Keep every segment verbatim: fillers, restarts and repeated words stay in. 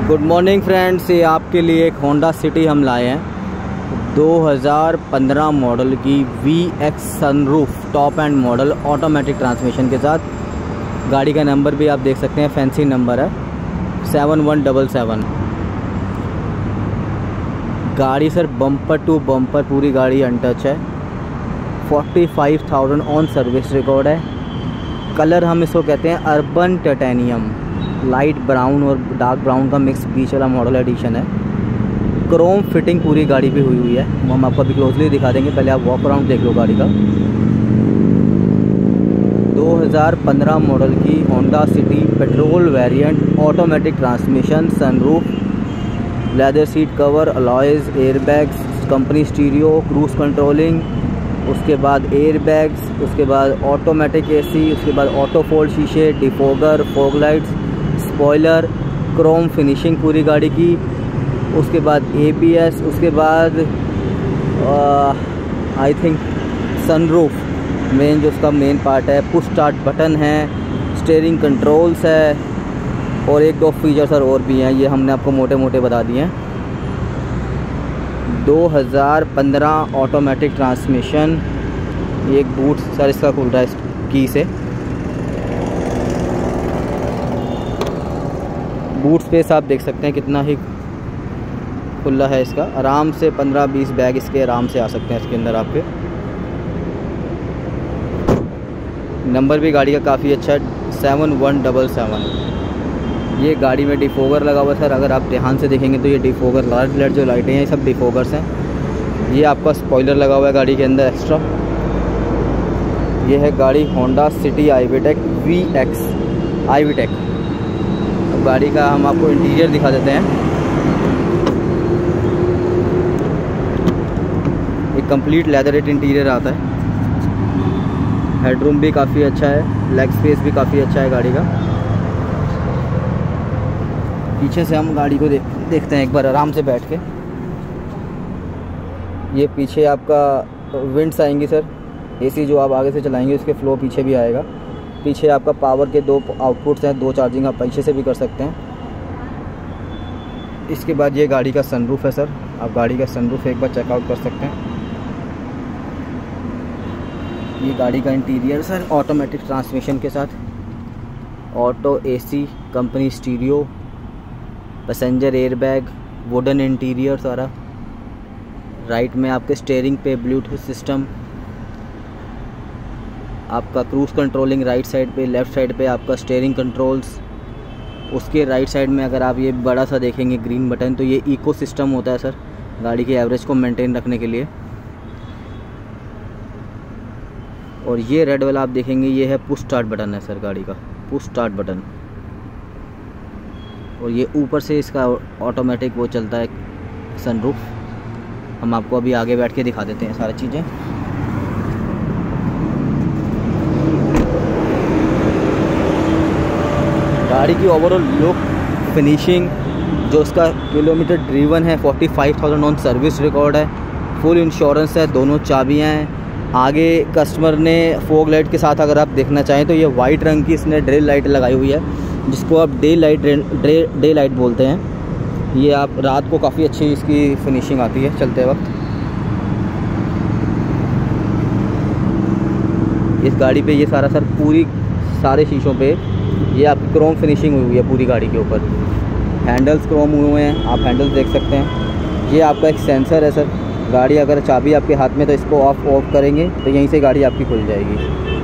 Good morning friends, ये आपके लिए एक होंडा सिटी हम लाए हैं दो हज़ार पंद्रह मॉडल की V X sunroof top end model automatic transmission के साथ। गाड़ी का नंबर भी आप देख सकते हैं, फैंसी नंबर है सेवन वन डबल सेवन। गाड़ी सर बम्पर टू बम्पर पूरी गाड़ी अनटच है। Forty five thousand on service record है। कलर हम इसको कहते हैं अर्बन टाइटेनियम, लाइट ब्राउन और डार्क ब्राउन का मिक्स बीच वाला मॉडल एडिशन है। क्रोम फिटिंग पूरी गाड़ी पे हुई हुई है, वो हम आपको अभी क्लोजली दिखा देंगे। पहले आप वॉक अराउंड देख लो गाड़ी का। दो हज़ार पंद्रह मॉडल की Honda City petrol variant, automatic transmission, sunroof, leather seat cover, alloys, airbags, company stereo, cruise controlling, उसके बाद एयरबैग्स, उसके बाद ऑटोमेटिक एसी, उसके बाद ऑटो फोल्ड शीशे, defogger, fog lights, spoiler, chrome finishing पूरी गाड़ी की। उसके बाद एबीएस, उसके बाद आई थिंक सनरूफ मेन जो उसका मेन पार्ट है। पुश स्टार्ट बटन है, स्टीयरिंग कंट्रोल्स है और एक दो फीचर सर और भी हैं, ये हमने आपको मोटे मोटे बता दिए हैं। दो हज़ार पंद्रह ऑटोमेटिक ट्रांसमिशन। एक बूट सर इसका खुल रहा है की से। बूट स्पेस आप देख सकते हैं कितना ही खुला है इसका। आराम से पंद्रह बीस बैग इसके आराम से आ सकते हैं इसके अंदर आपके। नंबर भी गाड़ी का काफ़ी अच्छा है, सेवन वन डबल सेवन। ये गाड़ी में डिफोगर लगा हुआ है सर, अगर आप ध्यान से देखेंगे तो ये डिफोगर लाइट लाइट जो लाइटें हैं ये सब डिफोगर्स हैं। ये आपका स्पॉइलर लगा हुआ है गाड़ी के अंदर एक्स्ट्रा। ये है गाड़ी Honda City iVTEC V X iVTEC. अब गाड़ी का हम आपको इंटीरियर दिखा देते हैं। एक कंप्लीट लेदरेट इंटीरियर आता है। हेडरूम भी काफ़ी अच्छा है, लेग स्पेस भी काफ़ी अच्छा है गाड़ी का। पीछे से हम गाड़ी को देख देखते हैं एक बार आराम से बैठ के। ये पीछे आपका विंड्स आएंगी सर, एसी जो आप आगे से चलाएंगे उसके फ्लो पीछे भी आएगा। पीछे आपका पावर के दो आउटपुट्स हैं, दो चार्जिंग आप पीछे से भी कर सकते हैं। इसके बाद ये गाड़ी का सनरूफ है सर, आप गाड़ी का सनरूफ एक बार चेकआउट कर सकते हैं। ये गाड़ी का इंटीरियर सर ऑटोमेटिक ट्रांसमिशन के साथ, auto AC, company stereo, passenger airbag, wooden interior सारा। राइट में आपके स्टीयरिंग पे ब्लूटूथ सिस्टम, आपका क्रूज कंट्रोलिंग राइट साइड पे, लेफ़्ट साइड पे आपका स्टीयरिंग कंट्रोल्स। उसके राइट साइड में अगर आप ये बड़ा सा देखेंगे ग्रीन बटन, तो ये इको सिस्टम होता है सर गाड़ी के एवरेज को मेंटेन रखने के लिए। और ये रेड वाला आप देखेंगे ये है पुश स्टार्ट बटन है सर गाड़ी का, पुश स्टार्ट बटन। और ये ऊपर से इसका ऑटोमेटिक वो चलता है सनरूफ। हम आपको अभी आगे बैठ के दिखा देते हैं सारी चीज़ें। गाड़ी की ओवरऑल लुक, फिनिशिंग, जो उसका किलोमीटर ड्रीवन है, forty five thousand on service record है, फुल इंश्योरेंस है, दोनों चाबियाँ हैं। आगे कस्टमर ने फॉग लाइट के साथ अगर आप देखना चाहें तो ये वाइट रंग की इसने ड्रे लाइट लगाई हुई है, जिसको आप day light day day light बोलते हैं। ये आप रात को काफ़ी अच्छी इसकी फिनिशिंग आती है चलते वक्त। इस गाड़ी पे ये सारा सर पूरी सारे शीशों पे ये आपकी क्रोम फिनिशिंग हुई हुई है पूरी गाड़ी के ऊपर। हैंडल्स क्रोम हुए हैं, आप हैंडल्स देख सकते हैं। ये आपका एक सेंसर है सर, गाड़ी अगर चाबी आपके हाथ में तो इसको ऑफ ऑफ करेंगे तो यहीं से गाड़ी आपकी खुल जाएगी।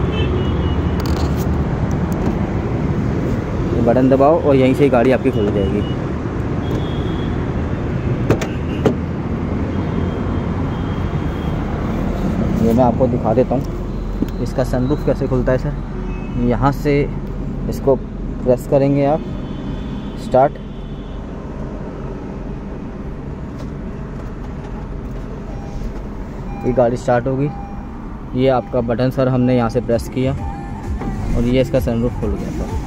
ये बटन दबाओ और यहीं से ही गाड़ी आपकी खुल जाएगी। ये मैं आपको दिखा देता हूँ इसका सनरूफ कैसे खुलता है सर। यहाँ से इसको प्रेस करेंगे आप, स्टार्ट। ये गाड़ी स्टार्ट होगी। ये आपका बटन सर हमने यहाँ से प्रेस किया और ये इसका सनरूफ खुल गया सर।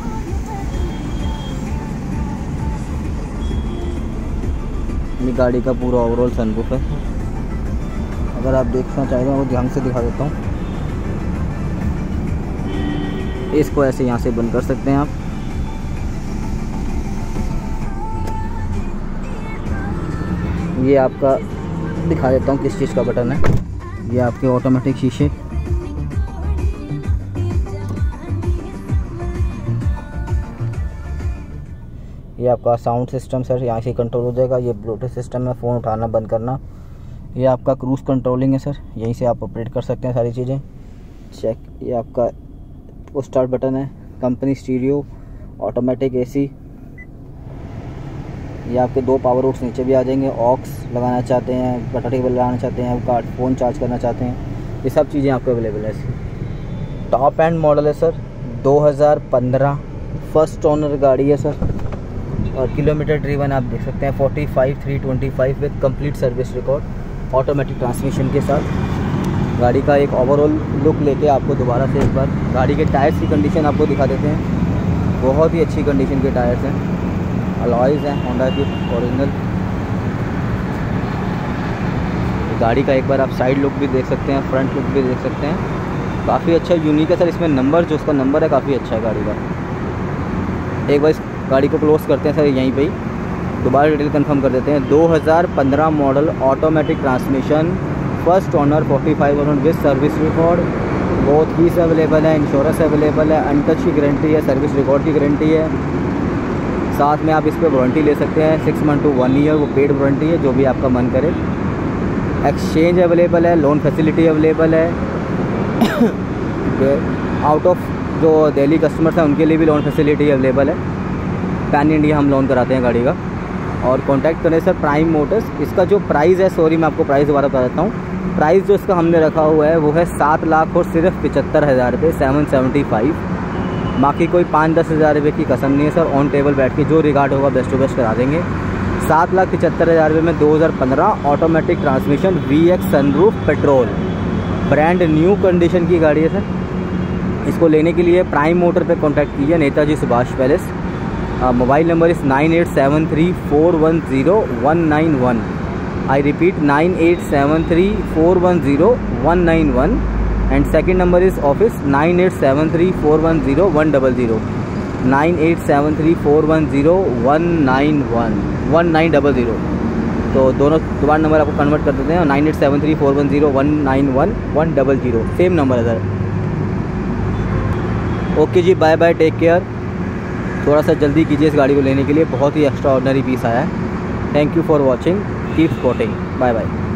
ये गाड़ी का पूरा ओवरऑल सनरूफ है। अगर आप देखना चाहें तो वो ध्यान से दिखा देता हूँ। इसको ऐसे यहाँ से बंद कर सकते हैं आप। ये आपका दिखा देता हूँ किस चीज़ का बटन है। ये आपके ऑटोमेटिक शीशे, ये आपका साउंड सिस्टम सर, यहाँ से कंट्रोल हो जाएगा। ये ब्लूटूथ सिस्टम है, फ़ोन उठाना बंद करना। ये आपका क्रूज़ कंट्रोलिंग है सर, यहीं से आप ऑपरेट कर सकते हैं सारी चीज़ें। चेक, ये आपका स्टार्ट बटन है। Company stereo, automatic AC. ये आपके दो पावर ऑक्स नीचे भी आ जाएंगे। ऑक्स लगाना चाहते हैं, बटा टेबल लगाना चाहते हैं, कार्ड फ़ोन चार्ज करना चाहते हैं, ये सब चीज़ें आपको अवेलेबल है इसकी। टॉप एंड मॉडल है सर, दो हज़ार पंद्रह फर्स्ट ओनर गाड़ी है सर। और किलोमीटर ड्रीवन आप देख सकते हैं forty five three twenty five with complete service record, automatic transmission के साथ। गाड़ी का एक ओवरऑल लुक लेके आपको दोबारा से एक बार गाड़ी के टायर्स की कंडीशन आपको दिखा देते हैं। बहुत ही अच्छी कंडीशन के टायर्स हैं, अलॉयज़ हैं होंडा की ओरिजिनल। गाड़ी का एक बार आप साइड लुक भी देख सकते हैं, फ्रंट लुक भी देख सकते हैं। काफ़ी अच्छा यूनिक है सर। इसमें नंबर जो उसका नंबर है काफ़ी अच्छा है गाड़ी का। एक बार इस गाड़ी को क्लोज करते हैं सर, यहीं पे ही दोबारा डिटेल कंफर्म कर देते हैं। दो हज़ार पंद्रह model, automatic transmission, first owner, forty five thousand with service record. बहुत कीज अवेलेबल है, इंश्योरेंस अवेलेबल है, अनटच की गारंटी है, सर्विस रिकॉर्ड की गारंटी है। साथ में आप इस पर वारंटी ले सकते हैं, six month to one year, वो पेड वारंटी है, जो भी आपका मन करे। एक्सचेंज अवेलेबल है, लोन फैसिलिटी अवेलेबल है। आउट ऑफ जो दिल्ली कस्टमर्स हैं उनके लिए भी लोन फैसिलिटी अवेलेबल है। पैन इंडिया हम लोन कराते हैं गाड़ी का। और कांटेक्ट करें सर प्राइम मोटर्स। इसका जो प्राइस है, सॉरी मैं आपको प्राइस दोबारा बता देता हूँ। प्राइस जो इसका हमने रखा हुआ है वो है सात लाख और सिर्फ पचहत्तर हज़ार रुपये, सेवन सेवेंटी फाइव। बाकी कोई पाँच दस हज़ार रुपये की कसम नहीं है सर। ऑन टेबल बैठ के जो रिगार्ड होगा बेस्ट टू बेस्ट करा देंगे। सात लाख पचहत्तर हज़ार रुपये में दो हज़ार पंद्रह automatic transmission, V X sunroof, petrol, brand new condition की गाड़ी है सर। इसको लेने के लिए प्राइम मोटर पे कांटेक्ट कीजिए, Netaji Subhash palace. Mobile number इस nine eight seven three four one zero one nine one. I repeat nine eight seven three four one zero one nine one. And second number is office nine eight seven three four one zero one double zero nine eight seven three four one zero one nine one one nine double zero. तो दोनों दोबारा नंबर आपको convert कर देते हैं, nine eight seven three four one zero one nine one one double zero, same number है sir. Okay जी, बाय बाय, टेक केयर। थोड़ा सा जल्दी कीजिए इस गाड़ी को लेने के लिए, बहुत ही एक्स्ट्रा ऑर्डिनरी पीस आया है। Thank you for watching, keep supporting, bye bye.